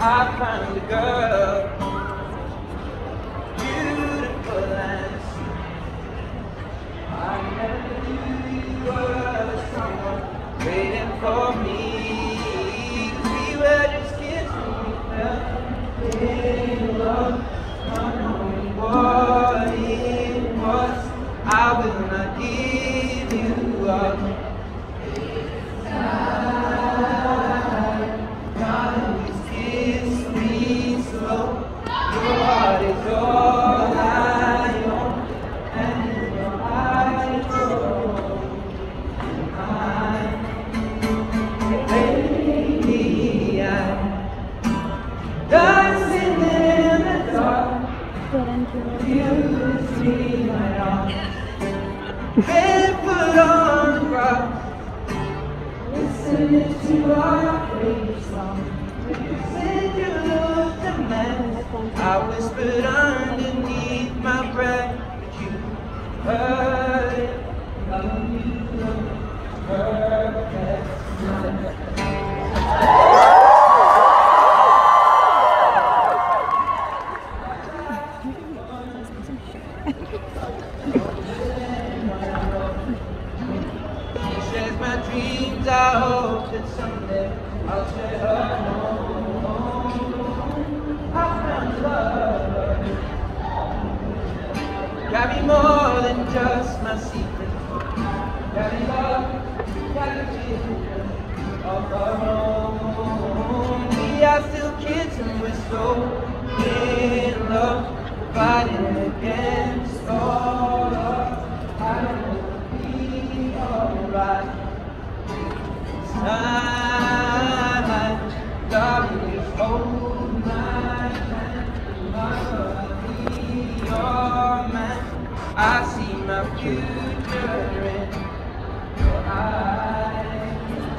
I found a girl, beautiful and sweet. I never knew you were someone waiting for me. We were just kids when we fell in love, not knowing what it was. I will not give you up. Barefoot on the grass, listening to our favorite song. When you said you looked a mess, I whispered underneath my breath, but you heard it. Oh, you look perfect. My dreams, I hope that someday I'll share her home. I found love, got me more than just my secret. Got me love, got me children of our own. We are still kids and we're so in love, fighting against all odds. I know it'll be alright. Darling, just hold my hand. I'll be your man. I see my future in your eyes.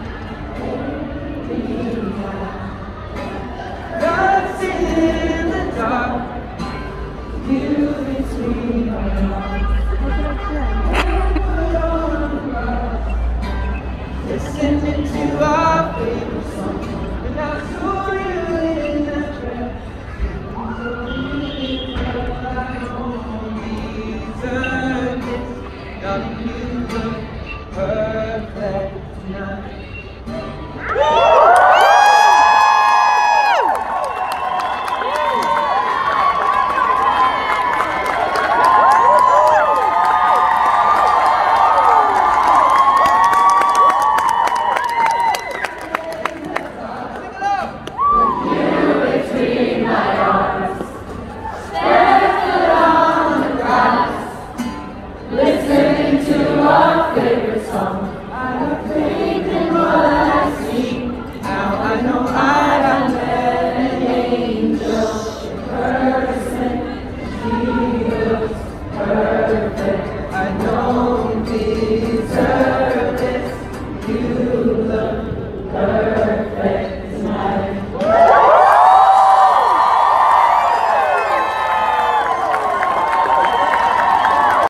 Dancing in the dark, you between my arms. Listening to our favorite song, and I saw you in that dress. I only deserve this. Darling, you look perfect tonight.